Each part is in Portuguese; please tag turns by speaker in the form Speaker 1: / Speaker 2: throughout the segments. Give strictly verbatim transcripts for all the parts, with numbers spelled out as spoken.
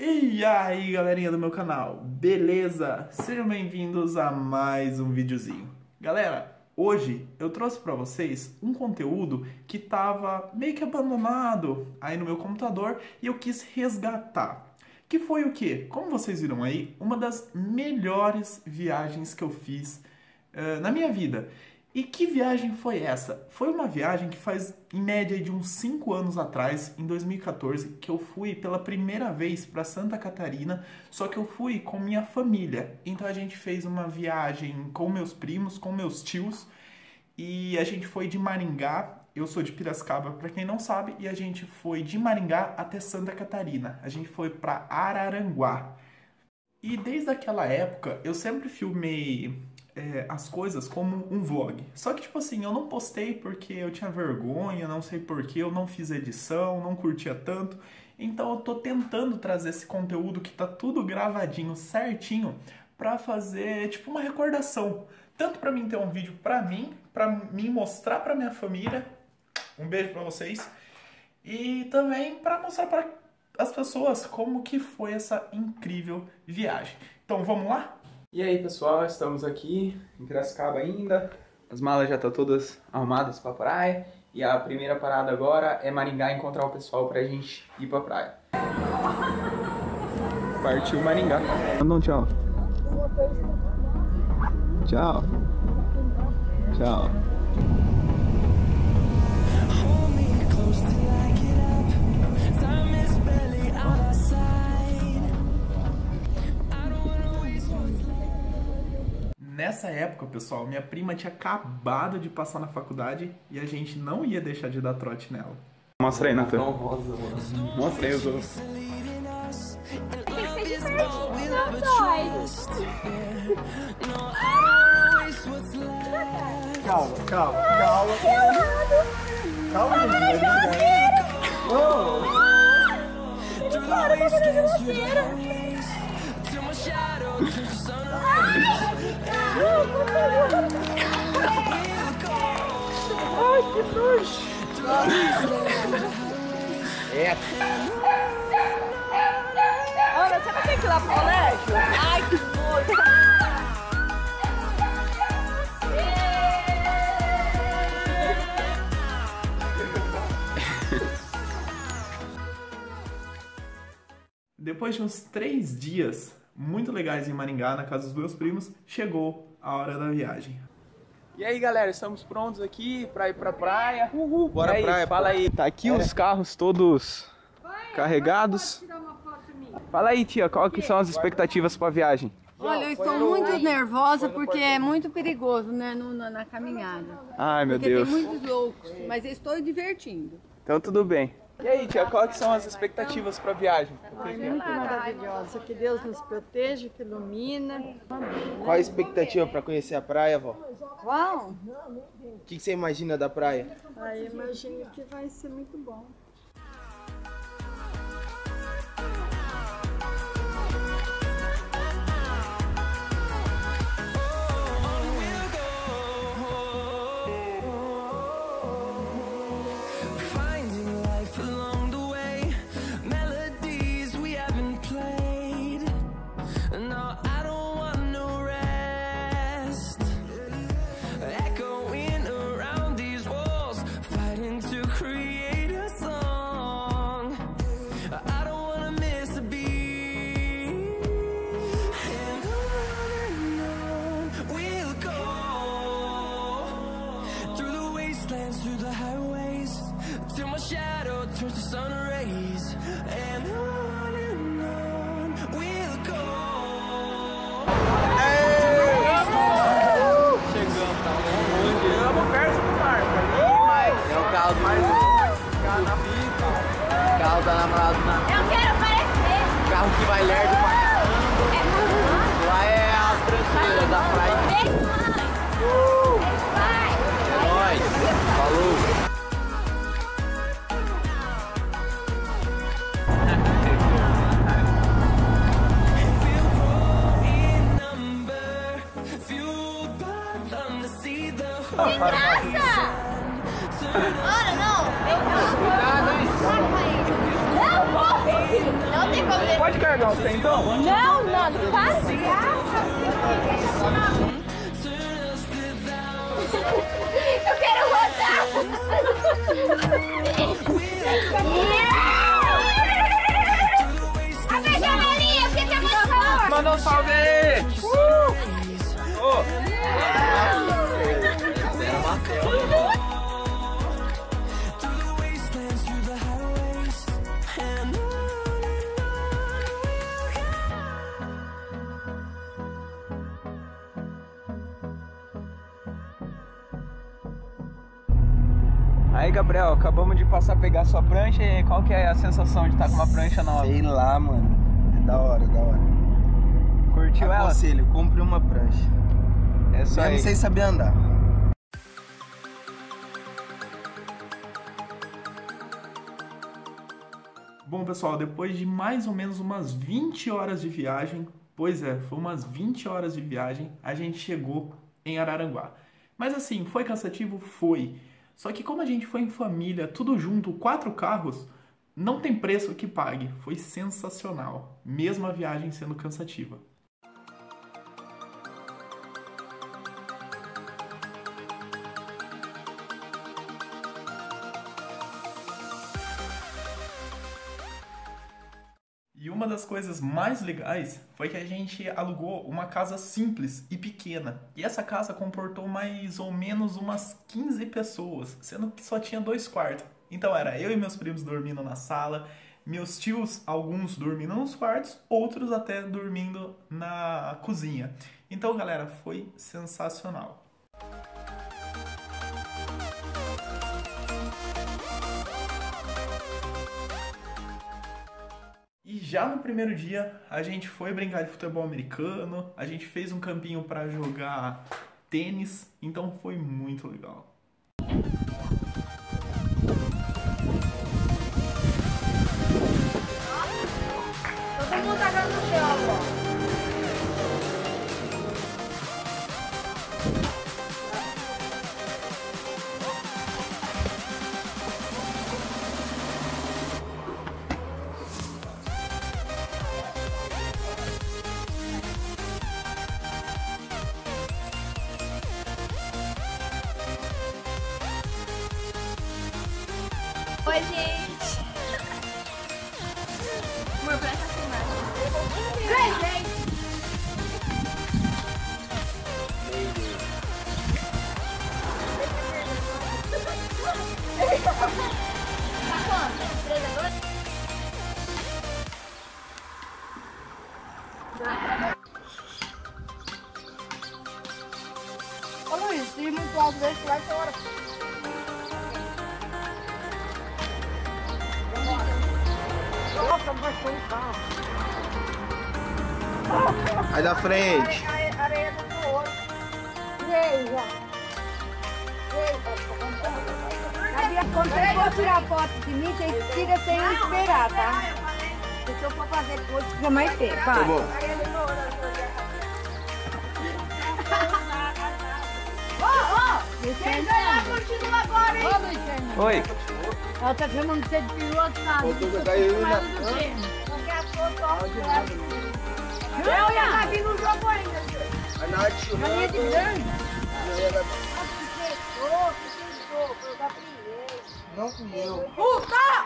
Speaker 1: E aí, galerinha do meu canal, beleza? Sejam bem-vindos a mais um videozinho. Galera, hoje eu trouxe pra vocês um conteúdo que tava meio que abandonado aí no meu computador e eu quis resgatar. Que foi o quê? Como vocês viram aí, uma das melhores viagens que eu fiz uh, na minha vida. E que viagem foi essa? Foi uma viagem que faz em média de uns cinco anos atrás, em dois mil e quatorze, que eu fui pela primeira vez para Santa Catarina, só que eu fui com minha família. Então a gente fez uma viagem com meus primos, com meus tios, e a gente foi de Maringá, eu sou de Piracicaba, para quem não sabe, e a gente foi de Maringá até Santa Catarina. A gente foi para Araranguá. E desde aquela época eu sempre filmei É, as coisas como um vlog. Só que, tipo assim, eu não postei porque eu tinha vergonha, não sei porquê, eu não fiz edição, não curtia tanto. Então eu tô tentando trazer esse conteúdo que tá tudo gravadinho, certinho, pra fazer, tipo, uma recordação. Tanto pra mim ter um vídeo pra mim, pra mim mostrar pra minha família, um beijo pra vocês, e também pra mostrar pra as pessoas como que foi essa incrível viagem. Então, vamos lá?
Speaker 2: E aí pessoal, estamos aqui em Piracicaba ainda, as malas já estão todas arrumadas para a praia e a primeira parada agora é Maringá encontrar o pessoal pra gente ir pra praia. Partiu Maringá. Manda um tchau. Tchau. Tchau.
Speaker 1: Nessa época, pessoal, minha prima tinha acabado de passar na faculdade e a gente não ia deixar de dar trote nela.
Speaker 2: Mostra aí, Nathan. Mostra aí os outros.
Speaker 1: Calma, calma, calma. Calma, gente.
Speaker 3: Ele para, tá fazendo grosseira.
Speaker 1: Ai, que nojo!
Speaker 3: É. Olha, você vai ter que ir lá pro colégio? Ai, que nojo!
Speaker 1: Depois de uns três dias muito legais em Maringá, na casa dos meus primos, chegou a hora da viagem.
Speaker 2: E aí galera, estamos prontos aqui pra ir pra praia. Uhul, bora
Speaker 4: aí,
Speaker 2: praia. Fala aí, tá aqui é. Os carros todos carregados. Fala aí tia, qual que são as expectativas pra viagem?
Speaker 5: Olha, eu estou muito nervosa porque é muito perigoso, né, no, na, na caminhada.
Speaker 2: Ai meu
Speaker 5: porque
Speaker 2: Deus.
Speaker 5: Tem muitos loucos, mas eu estou divertindo.
Speaker 2: Então tudo bem. E aí tia, qual que são as expectativas pra viagem?
Speaker 5: Ai, muito maravilhosa, que Deus nos proteja, que ilumina.
Speaker 4: Qual a expectativa para conhecer a praia, vó?
Speaker 5: Qual?
Speaker 4: O que, que você imagina da praia?
Speaker 5: Ai, imagino que vai ser muito bom.
Speaker 6: Through the highways till my shadow turns to sun rays, and on and on we'll go.
Speaker 2: Chegamos, tá longe. Chegamos perto do barco ali, mas
Speaker 4: É o carro do
Speaker 2: mais
Speaker 4: marido.
Speaker 2: ficar na fita.
Speaker 4: O carro da namorada na...
Speaker 3: Eu quero aparecer.
Speaker 4: O carro que vai lerdo pra caramba. Lá é a tranqueira da praia. Uh! É nóis. Falou.
Speaker 3: Que graça! Olha, não! Eu
Speaker 2: Cuidado, hein?
Speaker 3: Não vou! Não Não tem como descer.
Speaker 2: Pode carregar o trem então?
Speaker 3: Não, Nando, para. Eu quero rodar. A janelinha, porque tem muito calor.
Speaker 2: Manda um salve aí! Uh! Oh. Aí, Gabriel, acabamos de passar a pegar sua prancha e qual que é a sensação de estar com uma prancha nova?
Speaker 7: Sei lá, mano. É da hora, da hora.
Speaker 2: Curtiu ela?
Speaker 7: Aconselho, compre uma prancha.
Speaker 2: É isso
Speaker 7: Eu
Speaker 2: aí.
Speaker 7: não sei saber andar.
Speaker 1: Bom, pessoal, depois de mais ou menos umas vinte horas de viagem, pois é, foi umas vinte horas de viagem, a gente chegou em Araranguá. Mas assim, foi cansativo? Foi. Só que como a gente foi em família, tudo junto, quatro carros, não tem preço que pague. Foi sensacional, mesmo a viagem sendo cansativa. E uma das coisas mais legais foi que a gente alugou uma casa simples e pequena. E essa casa comportou mais ou menos umas quinze pessoas, sendo que só tinha dois quartos. Então era eu e meus primos dormindo na sala, meus tios, alguns dormindo nos quartos, outros até dormindo na cozinha. Então, galera, foi sensacional. E já no primeiro dia, a gente foi brincar de futebol americano, a gente fez um campinho para jogar tênis, então foi muito legal.
Speaker 3: Todo mundo tá dando no chão, ó. Oi, gente. Amor, presta atenção. Oi, gente. Tá quanto? Três a dois?
Speaker 5: Ô Luiz, se ir muito alto desse vai ter hora. Nossa, vai ser um carro.
Speaker 7: Aí da frente.
Speaker 5: Areia do outro. Veja. Veja. Quando você for tirar foto de mim, você tira sem eu esperar, tá? Porque se eu for fazer coisa, fica mais tempo.
Speaker 7: Tá bom.
Speaker 3: Ô, ô! Quem ganhar continua agora, hein?
Speaker 5: Ô, Luiz Fernando.
Speaker 2: Oi.
Speaker 5: Ela tá chamando você de piloto, sabe?
Speaker 7: Eu tô caindo na...
Speaker 3: Porque a sua sorte eu e a Gabi não jogou ainda.
Speaker 7: A Nath, o
Speaker 5: Galinha de grande.
Speaker 7: Não fui eu.
Speaker 3: Puta!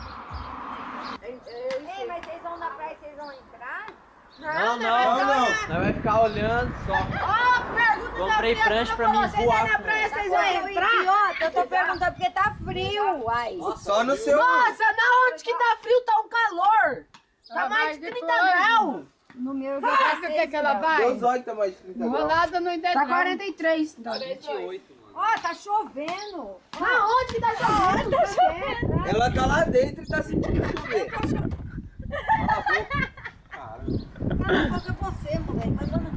Speaker 5: Ei, mas vocês vão na praia, vocês vão entrar?
Speaker 2: Não, não,
Speaker 7: Não, não.
Speaker 2: Nós vai ficar olhando só.
Speaker 3: Ó, pergunta
Speaker 2: Comprei
Speaker 3: da
Speaker 2: prancha pra mim
Speaker 3: vocês
Speaker 2: voar
Speaker 3: aí na
Speaker 2: com
Speaker 3: praia,
Speaker 2: ela.
Speaker 3: vocês vão entrar?
Speaker 5: Idiota, eu tô perguntando porque tá frio. Ai.
Speaker 7: Só no seu...
Speaker 3: Nossa, na onde que tá frio, tá um calor. Tá
Speaker 5: Ah,
Speaker 3: mais de
Speaker 5: mas
Speaker 3: trinta
Speaker 5: depois-
Speaker 3: graus.
Speaker 5: No meu já tá
Speaker 8: Sabe o que, que ela
Speaker 5: seis,
Speaker 8: vai?
Speaker 7: Deus olha que tá mais de trinta graus.
Speaker 8: Enrolada no
Speaker 5: Tá
Speaker 8: dedão.
Speaker 5: quarenta e três.
Speaker 2: vinte e oito, mano.
Speaker 5: Ó, tá chovendo.
Speaker 3: Na onde que tá chovendo? Tá chovendo.
Speaker 7: Ela tá lá dentro e tá sentindo chover. Cala a boca. Caramba.
Speaker 5: Cala a boca você, moleque. Mas vamos...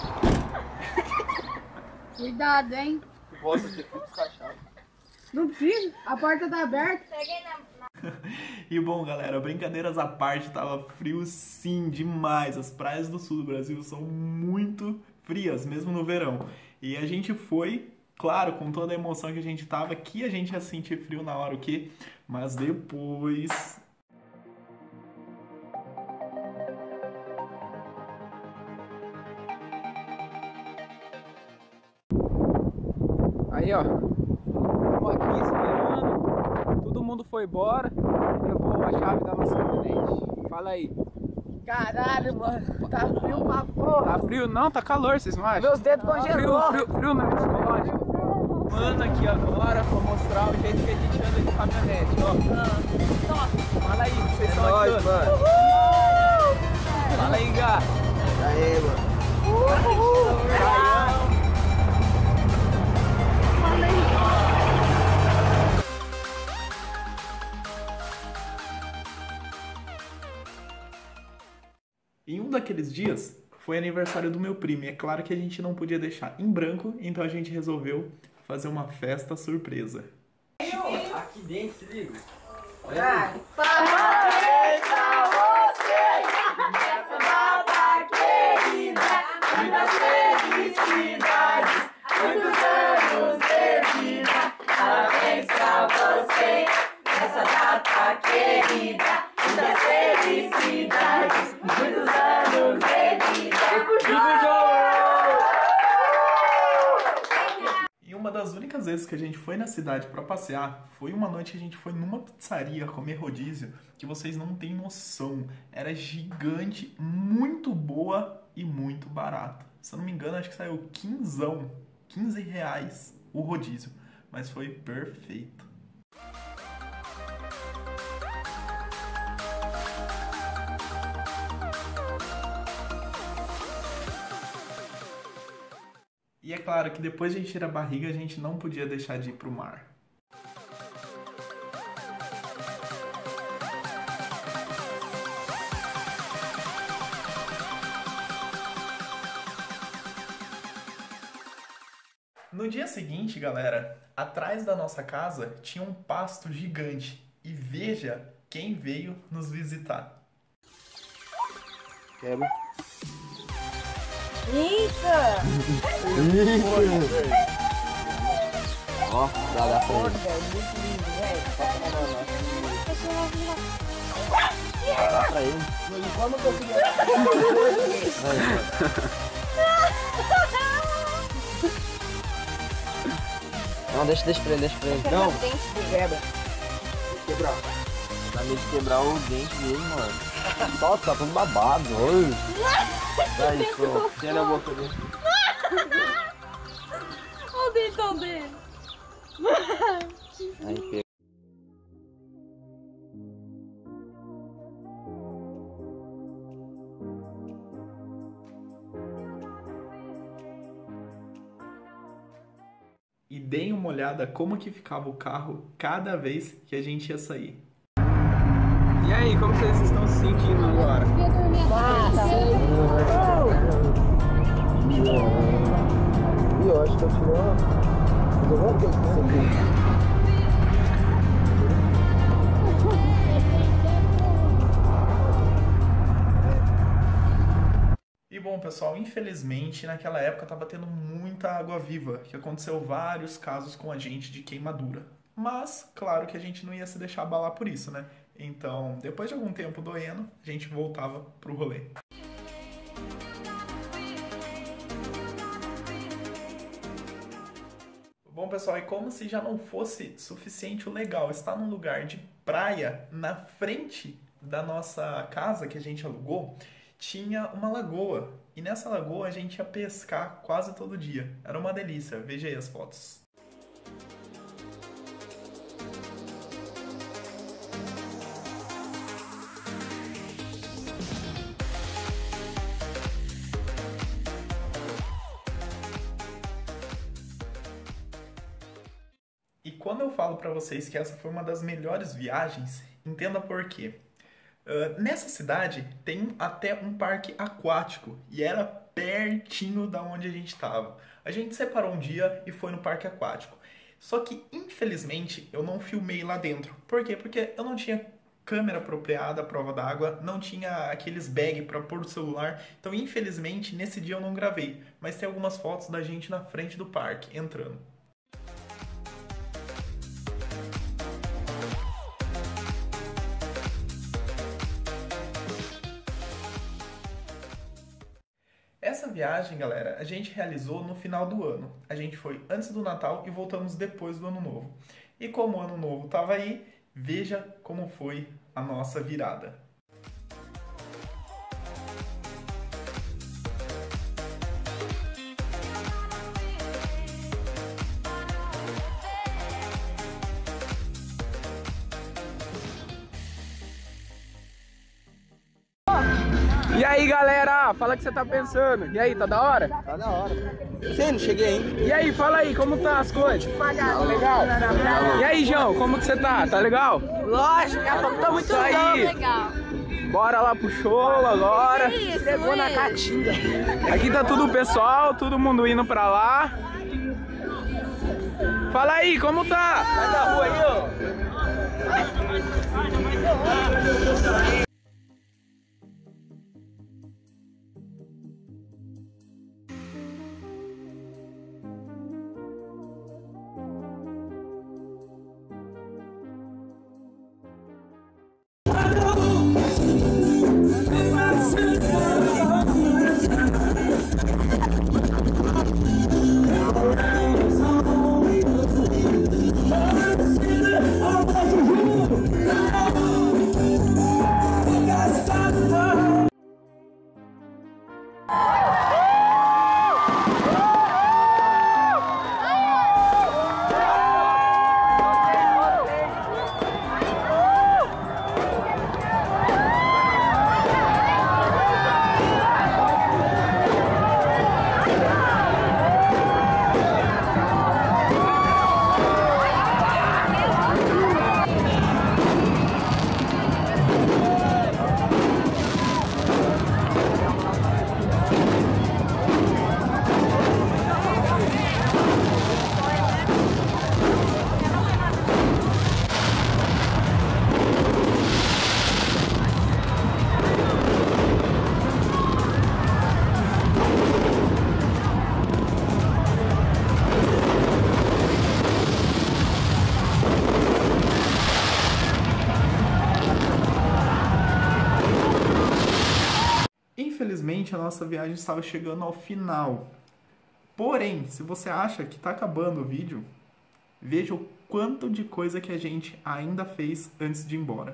Speaker 8: Cuidado, hein?
Speaker 7: Nossa, tinha tudo descaixado.
Speaker 8: Não precisa. A porta tá aberta.
Speaker 3: Peguei na...
Speaker 1: E bom, galera, brincadeiras à parte, tava frio sim, demais. As praias do sul do Brasil são muito frias, mesmo no verão. E a gente foi, claro, com toda a emoção que a gente tava, que a gente ia sentir frio na hora o quê? Mas depois...
Speaker 2: Aí, ó. Estamos aqui esperando. Todo mundo foi embora. Levou a chave da nossa caminhonete. Fala aí.
Speaker 9: Caralho, mano. Tá frio pra porra.
Speaker 2: Tá frio? Não, tá calor, vocês não acham?
Speaker 9: Meus dedos congelou.
Speaker 2: Frio, frio, frio não é psicológico. Mano, aqui agora pra mostrar o jeito que a gente anda de caminhonete, ó. Fala aí, vocês estão
Speaker 7: nóis,
Speaker 2: aqui,
Speaker 7: mano.
Speaker 2: Uhul. Fala aí, Gá.
Speaker 7: Aê, mano.
Speaker 1: Em um daqueles dias, foi aniversário do meu primo, e é claro que a gente não podia deixar em branco, então a gente resolveu fazer uma festa surpresa.
Speaker 7: Aqui dentro, se liga.
Speaker 9: Vai. Parabéns pra você, nessa data querida, muitas felicidades, muitos anos de vida. Parabéns pra você, nessa data querida, muitas felicidades, muitos anos de vida.
Speaker 1: E uma das únicas vezes que a gente foi na cidade pra passear, foi uma noite que a gente foi numa pizzaria comer rodízio, que vocês não têm noção. Era gigante, muito boa e muito barata. Se eu não me engano, acho que saiu quinzão, quinze reais o rodízio, mas foi perfeito. E é claro que depois de encher a barriga, a gente não podia deixar de ir pro mar. No dia seguinte, galera, atrás da nossa casa tinha um pasto gigante. E veja quem veio nos visitar.
Speaker 7: Quebra.
Speaker 5: Eita!
Speaker 7: Ó, dá da
Speaker 5: Pô,
Speaker 7: frente.
Speaker 5: velho, muito lindo, velho.
Speaker 7: Dá pra ele.
Speaker 5: Como que eu queria?
Speaker 7: Não, deixa, deixa pra ele, deixa pra ele. Não,
Speaker 5: Quebra.
Speaker 7: quebrar. Dá medo de quebrar o dente dele, mano. Solta, tá tudo babado. Oi. Aí, pô. Tira a boca dele.
Speaker 3: Olha o dentão dele.
Speaker 7: Aí, pega.
Speaker 1: E deem uma olhada como que ficava o carro cada vez que a gente ia sair.
Speaker 2: E aí, como vocês estão se sentindo agora?
Speaker 7: E eu acho que eu tirei uma... Eu vou ter que ser.
Speaker 1: E bom, pessoal, infelizmente naquela época estava tendo muita água-viva, que aconteceu vários casos com a gente de queimadura. Mas, claro que a gente não ia se deixar abalar por isso, né? Então, depois de algum tempo doendo, a gente voltava pro rolê. Bom, pessoal, e como se já não fosse suficiente o legal estar num lugar de praia na frente da nossa casa que a gente alugou, tinha uma lagoa. E nessa lagoa a gente ia pescar quase todo dia. Era uma delícia. Veja aí as fotos. E quando eu falo pra vocês que essa foi uma das melhores viagens, entenda por quê. Uh, nessa cidade tem até um parque aquático e era pertinho da onde a gente estava. A gente separou um dia e foi no parque aquático. Só que, infelizmente, eu não filmei lá dentro. Por quê? Porque eu não tinha câmera apropriada à prova d'água, não tinha aqueles bags para pôr o celular. Então, infelizmente, nesse dia eu não gravei. Mas tem algumas fotos da gente na frente do parque, entrando. Essa Essa viagem, galera, a gente realizou no final do ano. A gente foi antes do Natal e voltamos depois do Ano Novo. E como o Ano Novo estava aí, veja como foi a nossa virada.
Speaker 2: E aí, galera, fala o que você tá pensando. E aí, tá da hora?
Speaker 7: Tá da hora. Sei, não cheguei ainda.
Speaker 2: E aí, fala aí, como tá as coisas? Tá legal? E aí, João, como que você tá? Tá legal?
Speaker 9: Lógico, daqui a pouco tá muito
Speaker 2: Isso aí.
Speaker 9: legal.
Speaker 2: Bora lá pro show agora.
Speaker 9: Que isso, Chegou na catinga.
Speaker 2: Aqui tá tudo o pessoal, todo mundo indo pra lá. Fala aí, como tá?
Speaker 7: Sai da rua aí, ó.
Speaker 1: Infelizmente, a nossa viagem estava chegando ao final. Porém, se você acha que está acabando o vídeo, veja o quanto de coisa que a gente ainda fez antes de ir embora.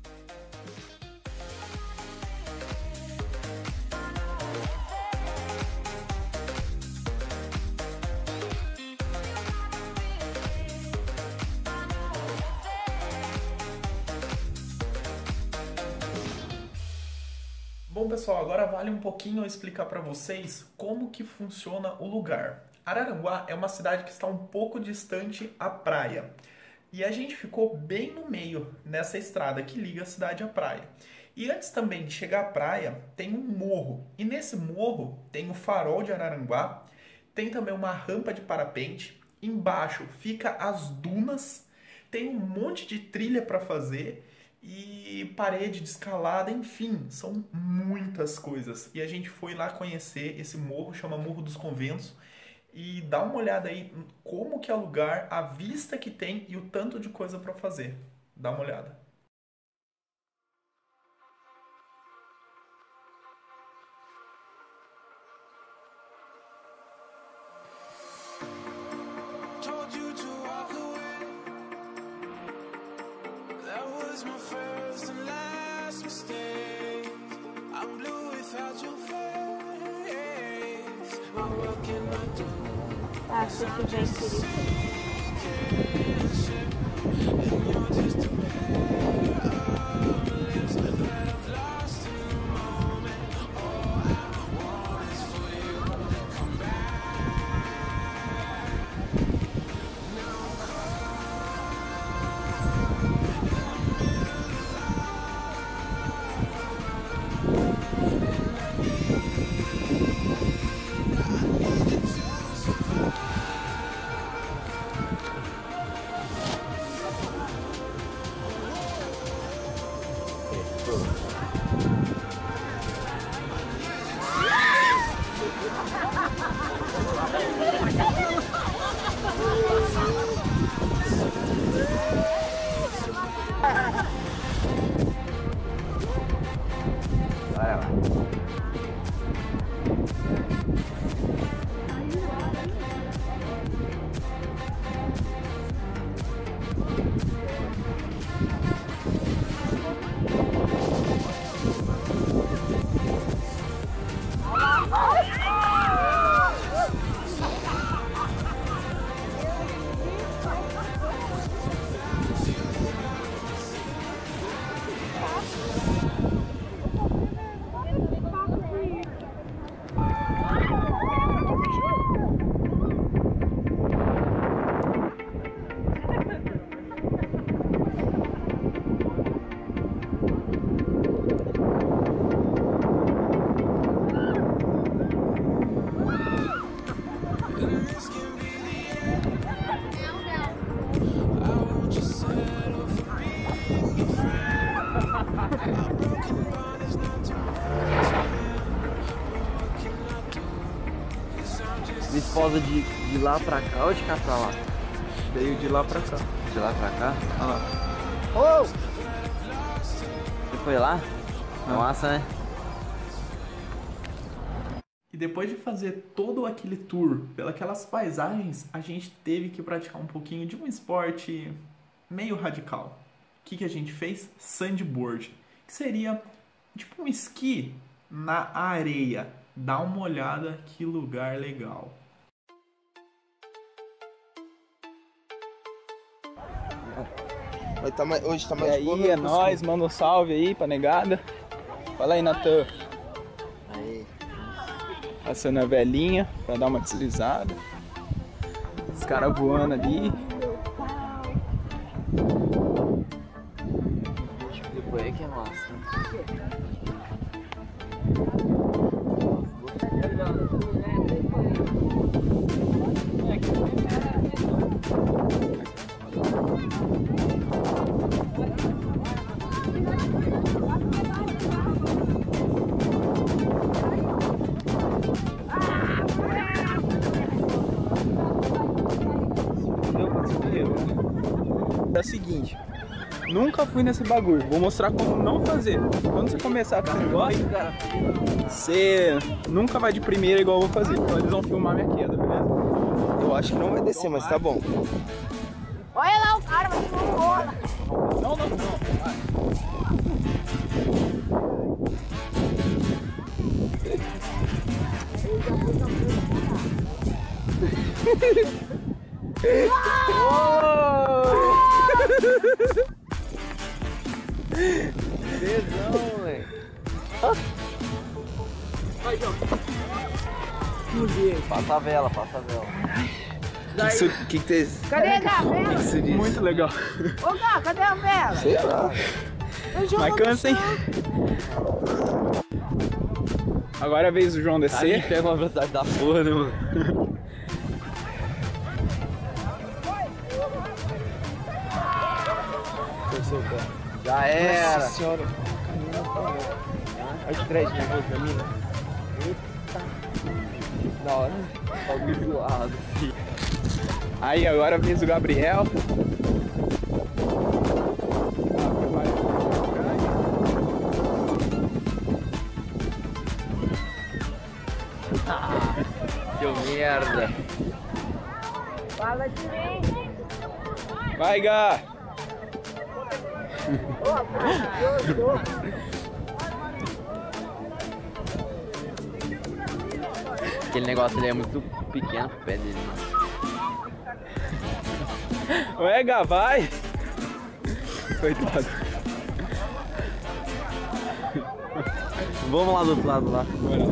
Speaker 1: Bom, pessoal, agora vale um pouquinho eu explicar para vocês como que funciona o lugar. Araranguá é uma cidade que está um pouco distante à praia. E a gente ficou bem no meio nessa estrada que liga a cidade à praia. E antes também de chegar à praia, tem um morro. E nesse morro tem o farol de Araranguá, tem também uma rampa de parapente. Embaixo fica as dunas, tem um monte de trilha para fazer e parede de escalada, enfim, são muitas coisas. E a gente foi lá conhecer esse morro, chama Morro dos Conventos, e dá uma olhada aí como que é o lugar, a vista que tem e o tanto de coisa para fazer. Dá uma olhada.
Speaker 5: Acho que vem por isso.
Speaker 7: Pronto. Minha esposa de, de lá pra cá ou de cá pra lá?
Speaker 2: Veio de lá pra cá.
Speaker 7: De lá pra cá?
Speaker 2: Olha lá.
Speaker 7: Oh! Você foi lá? É massa, né?
Speaker 1: E depois de fazer todo aquele tour pelas paisagens, a gente teve que praticar um pouquinho de um esporte meio radical. O que, que a gente fez? Sandboard, que seria tipo um esqui na areia. Dá uma olhada, que lugar legal.
Speaker 10: Tá mais, hoje tá
Speaker 2: E
Speaker 10: mais
Speaker 2: aí, é nóis, manda um salve aí pra negada. Fala aí, Natan.
Speaker 10: Aí.
Speaker 2: Passando a velhinha pra dar uma deslizada. Os caras voando ali.
Speaker 7: Depois é que é massa, né?
Speaker 2: É o seguinte, nunca fui nesse bagulho, vou mostrar como não fazer. Quando você começar com esse negócio, você nunca vai de primeira igual eu vou fazer. Então eles vão filmar minha queda, beleza?
Speaker 10: Eu acho que não vai descer, mas tá bom.
Speaker 3: Olha lá o cara, vai ser uma bola.
Speaker 2: Não, não, não. Vai.
Speaker 7: Tesão, moleque.
Speaker 2: Vai, João.
Speaker 7: Passa a vela, passa a vela.
Speaker 10: Que isso, que que tem?
Speaker 3: Cadê a vela?
Speaker 10: Isso diz?
Speaker 2: Muito legal.
Speaker 3: Ô, Gá, cadê a vela?
Speaker 10: Sei lá.
Speaker 2: Mas cansa, hein? Agora é a vez do João
Speaker 7: Ali
Speaker 2: descer.
Speaker 7: pega uma velocidade da porra, né, mano? Já era.
Speaker 10: Nossa senhora.
Speaker 7: Olha que três nervoso da mina. Eita. Da hora. Bagulho do lado.
Speaker 2: Aí, agora é a vez do Gabriel.
Speaker 7: Que merda.
Speaker 3: Fala direito.
Speaker 2: Vai, Gá.
Speaker 7: Aquele negócio ali é muito pequeno pro pé dele.
Speaker 2: Ué, Gá, vai. Coitado.
Speaker 7: Vamos lá do outro lado lá.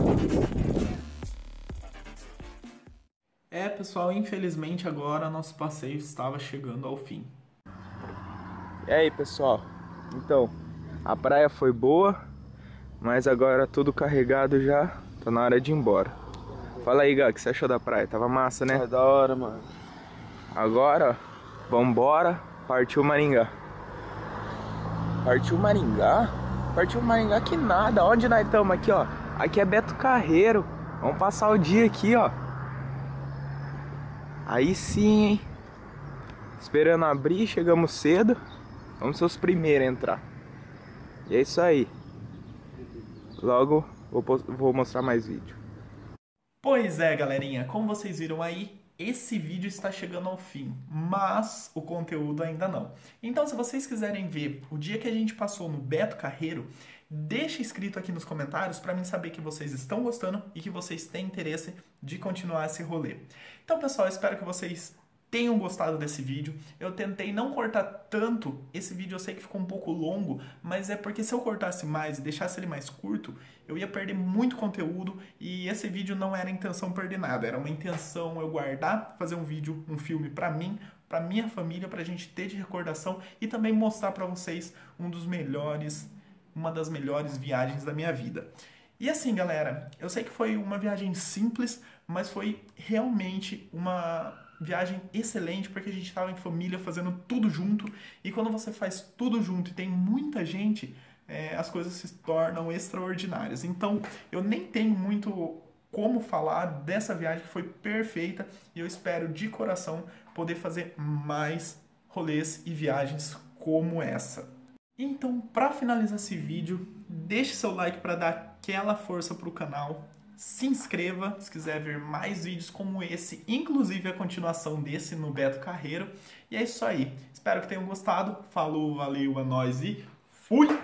Speaker 1: É, pessoal, infelizmente agora nosso passeio estava chegando ao fim.
Speaker 2: E aí, pessoal? Então, a praia foi boa, mas agora tudo carregado já, tá na hora de ir embora. Fala aí, Gá, o que você achou da praia? Tava massa, né?
Speaker 10: É da hora, mano.
Speaker 2: Agora, vambora, partiu Maringá. Partiu Maringá? Partiu Maringá que nada, onde nós estamos aqui, ó? Aqui é Beto Carreiro, vamos passar o dia aqui, ó. Aí sim, hein? Esperando abrir, chegamos cedo. Vamos ser os primeiros a entrar. E é isso aí. Logo vou, vou mostrar mais vídeo.
Speaker 1: Pois é, galerinha, como vocês viram aí, esse vídeo está chegando ao fim, mas o conteúdo ainda não. Então, se vocês quiserem ver o dia que a gente passou no Beto Carreiro, deixa escrito aqui nos comentários para mim saber que vocês estão gostando e que vocês têm interesse de continuar esse rolê. Então, pessoal, espero que vocês tenham gostado desse vídeo. Eu tentei não cortar tanto. Esse vídeo eu sei que ficou um pouco longo, mas é porque se eu cortasse mais e deixasse ele mais curto, eu ia perder muito conteúdo e esse vídeo não era a intenção perder nada. Era uma intenção eu guardar, fazer um vídeo, um filme pra mim, pra minha família, pra gente ter de recordação e também mostrar pra vocês um dos melhores, uma das melhores viagens da minha vida. E assim, galera, eu sei que foi uma viagem simples, mas foi realmente uma viagem excelente, porque a gente estava em família fazendo tudo junto, e quando você faz tudo junto e tem muita gente, é, as coisas se tornam extraordinárias. Então, eu nem tenho muito como falar dessa viagem que foi perfeita, e eu espero de coração poder fazer mais rolês e viagens como essa. Então, para finalizar esse vídeo, deixe seu like para dar aquela força pro canal. Se inscreva se quiser ver mais vídeos como esse, inclusive a continuação desse no Beto Carreiro. E é isso aí. Espero que tenham gostado. Falou, valeu, é nóis e fui!